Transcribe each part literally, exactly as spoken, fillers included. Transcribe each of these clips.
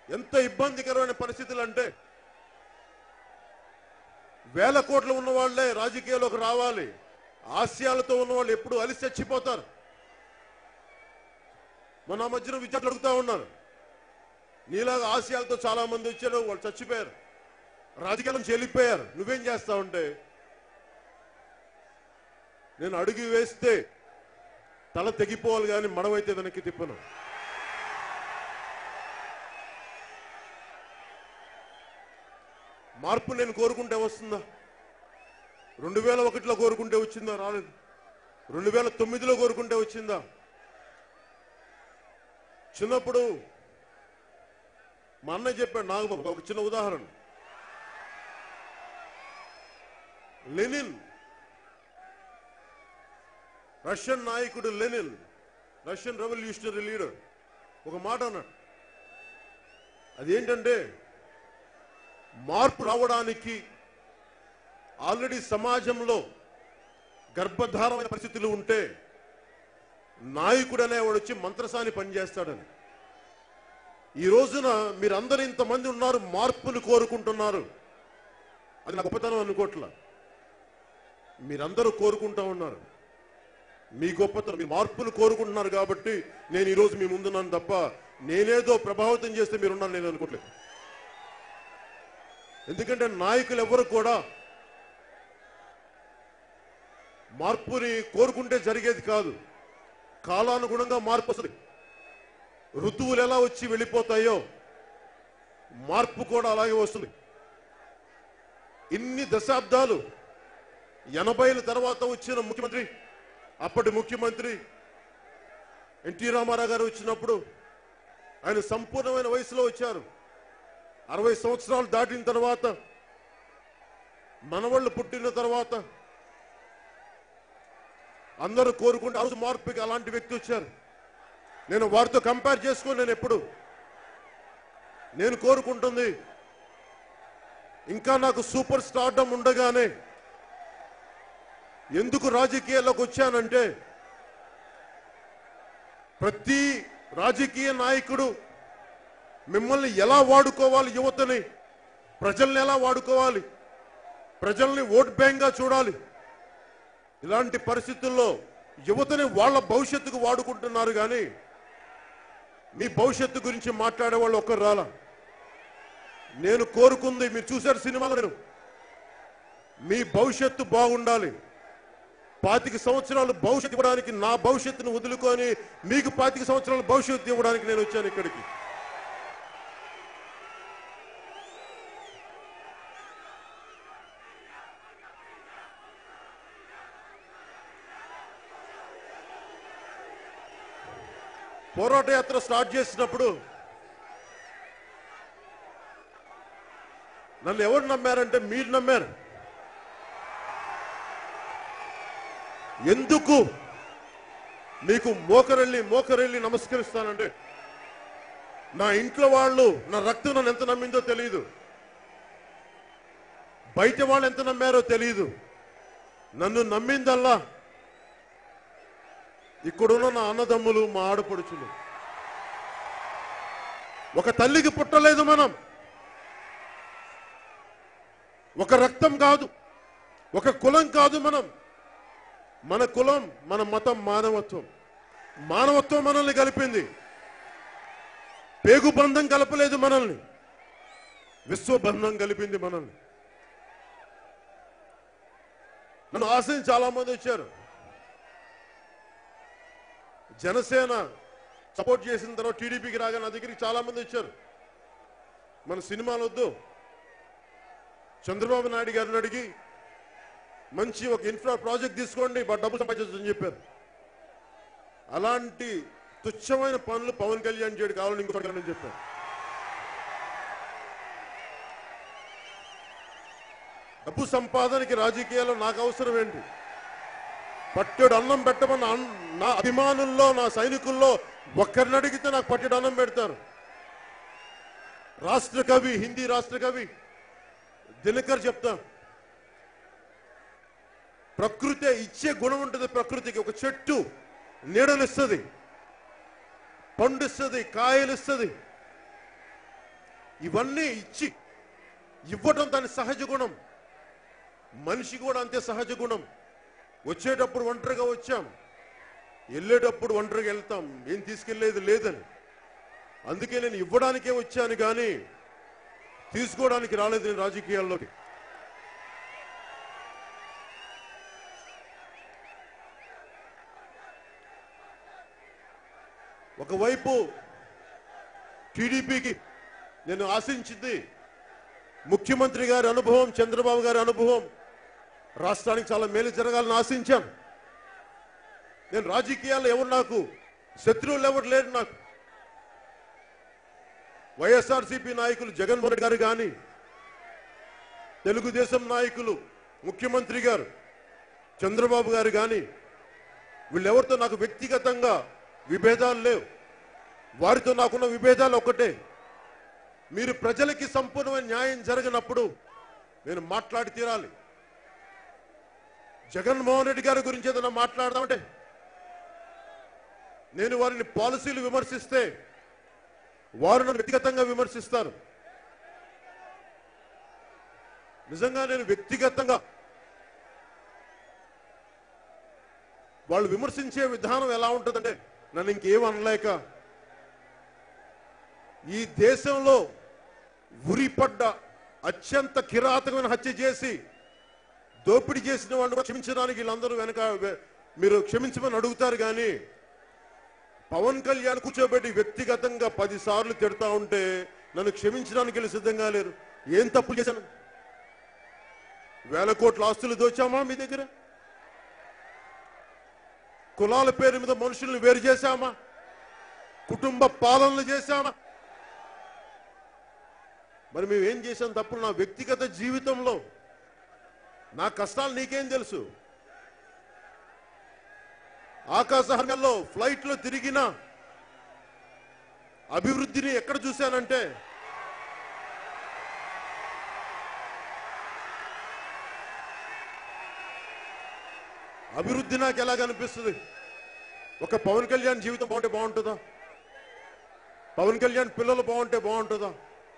ఎంత ఇబ్బందికరమైన పరిస్థితులు అంటే వేల కోట్లు ఉన్న వాళ్ళే రాజకీయాల్లోకి రావాలి. ఆశయాలతో ఉన్న వాళ్ళు ఎప్పుడు అలిసి చచ్చిపోతారు. మన మధ్యన విద్యార్థులు అడుగుతా ఉన్నారు, నీలాగా ఆశయాలతో చాలా మంది వచ్చారు, వాళ్ళు చచ్చిపోయారు, రాజకీయాల నుంచి వెళ్ళిపోయారు, నువ్వేం చేస్తావంటే నేను అడుగు వేస్తే తల తెగిపోవాలి కానీ మడవైతే వెనక్కి తిప్పను. మార్పు నేను కోరుకుంటే వస్తుందా? రెండు వేల ఒకటిలో కోరుకుంటే వచ్చిందా? రాలేదు. రెండు వేల తొమ్మిదిలో కోరుకుంటే వచ్చిందా? చిన్నప్పుడు మా అన్నయ్య చెప్పాడు, నాగబాబు, ఒక చిన్న ఉదాహరణ. లెనిన్, రష్యన్ నాయకుడు లెనిన్, రష్యన్ రెవల్యూషనరీ లీడర్, ఒక మాట అన్నాడు. అదేంటంటే మార్పు రావడానికి ఆల్రెడీ సమాజంలో గర్భధారమైన పరిస్థితులు ఉంటే నాయకుడు అనేవాడు వచ్చి మంత్రసాని పనిచేస్తాడని. ఈ రోజున మీరందరూ ఇంతమంది ఉన్నారు, మార్పును కోరుకుంటున్నారు. అది నా గొప్పతనం అనుకోట్లా, మీరందరూ కోరుకుంటా ఉన్నారు. మీ గొప్పతనం, మీ మార్పును కోరుకుంటున్నారు కాబట్టి నేను ఈరోజు మీ ముందున్నాను తప్ప నేనేదో ప్రభావితం చేస్తే మీరున్నాను నేను అనుకోవట్లేదు. ఎందుకంటే నాయకులు ఎవరు కూడా మార్పుని కోరుకుంటే జరిగేది కాదు. కాలానుగుణంగా మార్పు వస్తుంది. ఋతువులు ఎలా వచ్చి వెళ్ళిపోతాయో మార్పు కూడా అలాగే వస్తుంది. ఇన్ని దశాబ్దాలు ఎనభైల తర్వాత వచ్చిన ముఖ్యమంత్రి, అప్పటి ముఖ్యమంత్రి ఎన్టీ రామారావు గారు వచ్చినప్పుడు ఆయన సంపూర్ణమైన వయసులో వచ్చారు. అరవై సంవత్సరాలు దాటిన తర్వాత మనవాళ్ళు పుట్టిన తర్వాత అందరూ కోరుకుంటే ఆ రోజు మార్పుకి అలాంటి వ్యక్తి వచ్చారు. నేను వారితో కంపేర్ చేసుకొని నేను ఎప్పుడు నేను కోరుకుంటుంది ఇంకా నాకు సూపర్ స్టార్డమ్ ఉండగానే ఎందుకు రాజకీయాల్లోకి వచ్చానంటే ప్రతి రాజకీయ నాయకుడు మిమ్మల్ని ఎలా వాడుకోవాలి, యువతని ప్రజల్ని ఎలా వాడుకోవాలి, ప్రజల్ని ఓట్ బ్యాంక్గా చూడాలి. ఇలాంటి పరిస్థితుల్లో యువతని వాళ్ళ భవిష్యత్తుకు వాడుకుంటున్నారు కానీ మీ భవిష్యత్తు గురించి మాట్లాడే వాళ్ళు ఒక్కరు రాలా. నేను కోరుకుంది మీరు చూశారు సినిమాలో, నేను మీ భవిష్యత్తు బాగుండాలి. పాతిక సంవత్సరాలు భవిష్యత్తు ఇవ్వడానికి నా భవిష్యత్తును వదులుకొని మీకు పాతిక సంవత్సరాల భవిష్యత్తు ఇవ్వడానికి నేను వచ్చాను ఇక్కడికి. పోరాట యాత్ర స్టార్ట్ చేసినప్పుడు నన్ను ఎవరు నమ్మారంటే మీరు నమ్మారు. ఎందుకు మీకు మోకరెళ్ళి మోకరెళ్ళి నమస్కరిస్తానంటే నా ఇంట్లో వాళ్ళు నా రక్తం నన్ను ఎంత నమ్మిందో తెలియదు, బయట వాళ్ళు ఎంత నమ్మారో తెలియదు. నన్ను నమ్మిందల్లా ఇక్కడున్న నా అన్నదమ్ములు, మా ఆడపడుచులు. ఒక తల్లికి పుట్టలేదు మనం, ఒక రక్తం కాదు, ఒక కులం కాదు మనం. మన కులం, మన మతం మానవత్వం. మానవత్వం మనల్ని కలిపింది, పేగుబంధం కలపలేదు మనల్ని, విశ్వబంధం కలిపింది మనల్ని. నన్ను ఆశించి చాలా మంది వచ్చారు. జనసేన సపోర్ట్ చేసిన తర్వాత టీడీపీకి రాగా నా దగ్గరికి చాలా మంది వచ్చారు. మన సినిమాలు వద్దు, చంద్రబాబు నాయుడు గారిని అడిగి మంచి ఒక ఇన్ఫ్రా ప్రాజెక్ట్ తీసుకోండి, డబ్బు సంపాదించని చెప్పారు. అలాంటి తుచ్చమైన పనులు పవన్ కళ్యాణ్ చేయడు, కావాలని ఇంకొకటి చెప్పారు. డబ్బు సంపాదనకి రాజకీయాల్లో నాకు అవసరం ఏంటి? పట్టెడు అన్నం పెట్టమన్న నా అభిమానుల్లో, నా సైనికుల్లో ఒక్కరిని అడిగితే నాకు పట్టెడు అన్నం పెడతారు. రాష్ట్ర కవి, హిందీ రాష్ట్ర కవి దినకర్ చెప్తా, ప్రకృతి ఇచ్చే గుణం ఉంటుంది. ప్రకృతికి ఒక చెట్టు నీడనిస్తుంది, పండిస్తుంది, కాయలిస్తుంది, ఇవన్నీ ఇచ్చి ఇవ్వటం దాని సహజ గుణం. మనిషి కూడా అంతే సహజ గుణం. వచ్చేటప్పుడు ఒంటరిగా వచ్చాం, వెళ్ళేటప్పుడు ఒంటరిగా వెళ్తాం, ఏం తీసుకెళ్లేది లేదని. అందుకే నేను ఇవ్వడానికే వచ్చాను కానీ తీసుకోవడానికి రాలేదు నేను రాజకీయాల్లోకి. ఒకవైపు టీడీపీకి నేను ఆశించింది ముఖ్యమంత్రి గారి అనుభవం, చంద్రబాబు గారి అనుభవం, రాష్ట్రానికి చాలా మేలు జరగాలని ఆశించాను. నేను రాజకీయాల్లో ఎవరు నాకు శత్రువులు ఎవరు లేరు. నాకు వైఎస్ఆర్సీపీ నాయకులు జగన్మోహన్ రెడ్డి గారు కానీ, తెలుగుదేశం నాయకులు ముఖ్యమంత్రి గారు చంద్రబాబు గారు కానీ, వీళ్ళెవరితో నాకు వ్యక్తిగతంగా విభేదాలు లేవు. వారితో నాకున్న విభేదాలు ఒక్కటే, మీరు ప్రజలకి సంపూర్ణమైన న్యాయం జరగనప్పుడు నేను మాట్లాడి తీరాలి. జగన్మోహన్ రెడ్డి గారి గురించి ఏదైనా మాట్లాడదామంటే నేను వారిని పాలసీలు విమర్శిస్తే వారు నన్ను వ్యక్తిగతంగా విమర్శిస్తారు. నిజంగా నేను వ్యక్తిగతంగా వాళ్ళు విమర్శించే విధానం ఎలా ఉంటుందంటే నన్ను ఇంకేం అనలేక, ఈ దేశంలో ఉరిపడ్డ అత్యంత కిరాతకమైన హత్య చేసి దోపిడీ చేసిన వాళ్ళు క్షమించడానికి వీళ్ళందరూ వెనక మీరు క్షమించమని అడుగుతారు. కానీ పవన్ కళ్యాణ్ కూర్చోబెట్టి వ్యక్తిగతంగా పది సార్లు తిడతా ఉంటే నన్ను క్షమించడానికి వీళ్ళు సిద్ధంగా లేరు. ఏం తప్పు చేశాను? వేల కోట్ల ఆస్తులు దోచామా మీ దగ్గర? కులాల పేరు మీద మనుషుల్ని వేరు చేశామా? కుటుంబ పాలనలు చేశామా? మరి మేము ఏం చేశాం తప్పుడు? నా వ్యక్తిగత జీవితంలో నా కష్టాలు నీకేం తెలుసు? ఆకాశహర్గంలో ఫ్లైట్ లో తిరిగిన అభివృద్ధిని ఎక్కడ చూశానంటే అభివృద్ధి నాకు ఎలా కనిపిస్తుంది? ఒక పవన్ కళ్యాణ్ జీవితం బాగుంటే బాగుంటుందా? పవన్ కళ్యాణ్ పిల్లలు బాగుంటే బాగుంటుందా?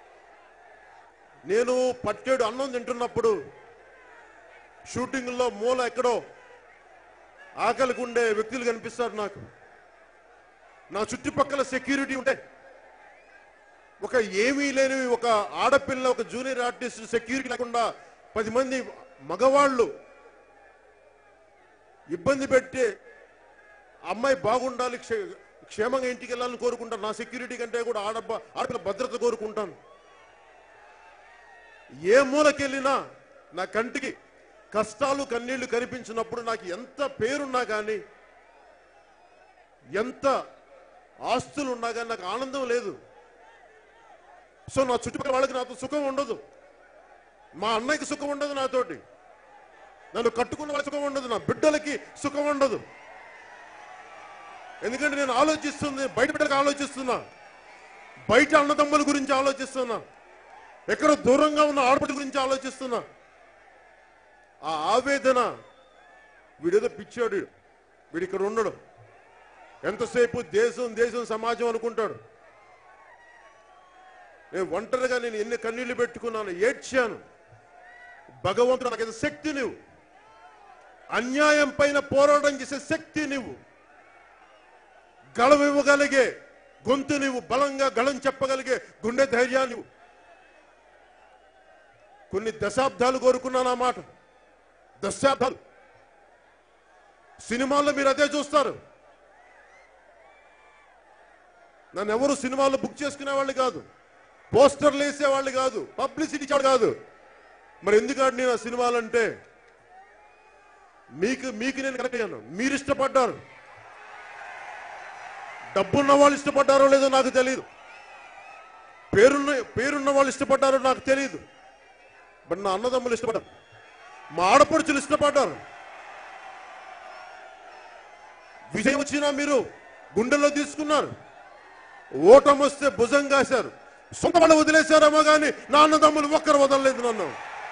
నేను పట్టేడు అన్నం తింటున్నప్పుడు షూటింగ్లో మూల ఎక్కడో ఆకలికి ఉండే వ్యక్తులు కనిపిస్తారు నాకు. నా చుట్టుపక్కల సెక్యూరిటీ ఉంటే ఒక ఏమీ లేని ఒక ఆడపిల్ల, ఒక జూనియర్ ఆర్టిస్ట్ సెక్యూరిటీ లేకుండా పది మంది మగవాళ్ళు ఇబ్బంది పెట్టి అమ్మాయి బాగుండాలి, క్షేమంగా ఇంటికి వెళ్ళాలని కోరుకుంటాను. నా సెక్యూరిటీ కంటే కూడా ఆడబ్బ ఆడపిల్ల భద్రత కోరుకుంటాను. ఏ మూలకెళ్ళినా నా కంటికి కష్టాలు కన్నీళ్లు కనిపించినప్పుడు నాకు ఎంత పేరున్నా కానీ, ఎంత ఆస్తులు ఉన్నా కానీ నాకు ఆనందం లేదు. సో నా చుట్టుపక్కల వాళ్ళకి నాతో సుఖం ఉండదు. మా అన్నయ్యకి సుఖం ఉండదు, నాతోటి నన్ను కట్టుకున్న వాళ్ళకి సుఖం ఉండదు, నా బిడ్డలకి సుఖం ఉండదు. ఎందుకంటే నేను ఆలోచిస్తుంది బయట బిడ్డలకు ఆలోచిస్తున్నా, బయట అన్నదమ్ముల గురించి ఆలోచిస్తున్నా, ఎక్కడో దూరంగా ఉన్న ఆడపడి గురించి ఆలోచిస్తున్నా. ఆ ఆవేదన వీడేదో పిచ్చాడు, వీడు ఇక్కడ ఉండడు, ఎంతసేపు దేశం దేశం సమాజం అనుకుంటాడు. నేను ఒంటరిగా నేను ఎన్ని కన్నీళ్లు పెట్టుకున్నాను, ఏడ్చాను. భగవంతుడు నాకు శక్తి నువ్వు, అన్యాయం పైన పోరాటం చేసే శక్తి నువ్వు, గళం ఇవ్వగలిగే గొంతు నువ్వు, బలంగా గళం చెప్పగలిగే గుండె ధైర్యాన్ని నువ్వు. కొన్ని దశాబ్దాలు కోరుకున్నాను ఆ మాట, దశాబ్దాలు. సినిమాల్లో మీరు అదే చూస్తారు. నన్ను ఎవరు సినిమాల్లో బుక్ చేసుకునే వాళ్ళు కాదు, పోస్టర్లు వేసేవాళ్ళు కాదు, పబ్లిసిటీ ఇచ్చేవాడు కాదు. మరి ఎందుకంటే నేను ఆ సినిమాలంటే మీకు మీకు నేను కరెక్ట్ అయ్యాను, మీరు ఇష్టపడ్డారు. డబ్బున్న వాళ్ళు ఇష్టపడ్డారో లేదో నాకు తెలియదు, పేరున్న పేరున్న వాళ్ళు ఇష్టపడ్డారో నాకు తెలియదు. బట్ నా అన్నదమ్ములు ఇష్టపడ్డారు, మా ఆడపడుచులు ఇష్టపడ్డారు. విజయం వచ్చినా మీరు గుండెల్లో తీసుకున్నారు, ఓటం వస్తే భుజం కాశారు. సొంత వాళ్ళు వదిలేశారేమో కానీ నా అన్నదమ్ములు ఒక్కరు వదలలేదు నన్ను.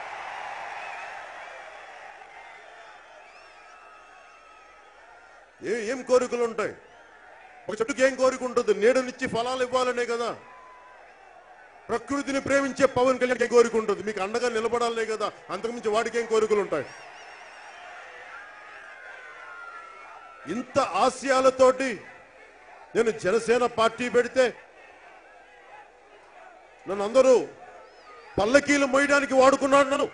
ఏ ఏం కోరికలు ఉంటాయి? ఒక చెట్టుకి ఏం కోరిక ఉంటుంది? నీడనిచ్చి ఫలాలు ఇవ్వాలనే కదా. ప్రకృతిని ప్రేమించే పవన్ కళ్యాణ్ ఏం కోరిక ఉంటుంది? మీకు అండగా నిలబడాలనే కదా, అంతకుమించి వాడికి ఏం కోరికలు ఉంటాయి? ఇంత ఆశయాలతోటి నేను జనసేన పార్టీ పెడితే నన్ను అందరూ పల్లకీలు మోయడానికి వాడుకున్నాడు. నన్ను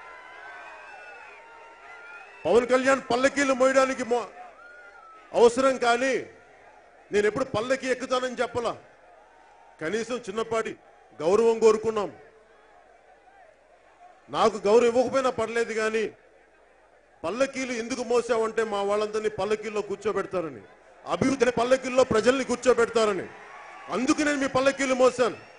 పవన్ కళ్యాణ్ పల్లకీలు మోయడానికి అవసరం, కానీ నేను ఎప్పుడు పల్లకి ఎక్కుతానని చెప్పలా. కనీసం చిన్నపాటి గౌరవం కోరుకున్నాం. నాకు గౌరవం ఇవ్వకపోయినా పర్లేదు, కానీ పల్లకీలు ఎందుకు మోసావంటే మా వాళ్ళందరినీ పల్లకీల్లో కూర్చోబెడతారని, అభివృద్ధిని పల్లకీల్లో ప్రజల్ని కూర్చోబెడతారని, అందుకు నేను మీ పల్లకీలు మోసాను.